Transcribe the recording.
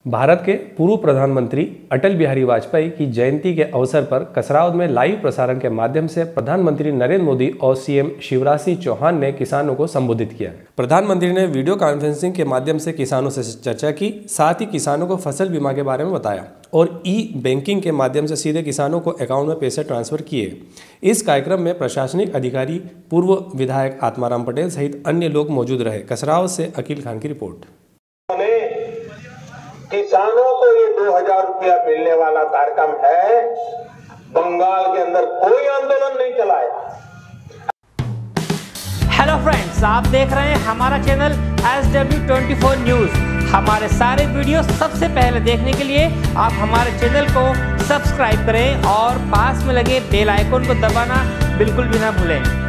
भारत के पूर्व प्रधानमंत्री अटल बिहारी वाजपेयी की जयंती के अवसर पर कसरावद में लाइव प्रसारण के माध्यम से प्रधानमंत्री नरेंद्र मोदी और सीएम शिवराज सिंह चौहान ने किसानों को संबोधित किया। प्रधानमंत्री ने वीडियो कॉन्फ्रेंसिंग के माध्यम से किसानों से चर्चा की, साथ ही किसानों को फसल बीमा के बारे में बताया और ई-बैंकिंग के माध्यम से सीधे किसानों को अकाउंट में पैसे ट्रांसफर किए। इस कार्यक्रम में प्रशासनिक अधिकारी, पूर्व विधायक आत्माराम पटेल सहित अन्य लोग मौजूद रहे। कसरावद से अकील खान की रिपोर्ट। किसानों को ये 2000 रुपया मिलने वाला कार्यक्रम है। बंगाल के अंदर कोई आंदोलन नहीं चलाया। हेलो फ्रेंड्स, आप देख रहे हैं हमारा चैनल SW24 न्यूज। हमारे सारे वीडियो सबसे पहले देखने के लिए आप हमारे चैनल को सब्सक्राइब करें और पास में लगे बेल आइकन को दबाना बिल्कुल भी ना भूलें।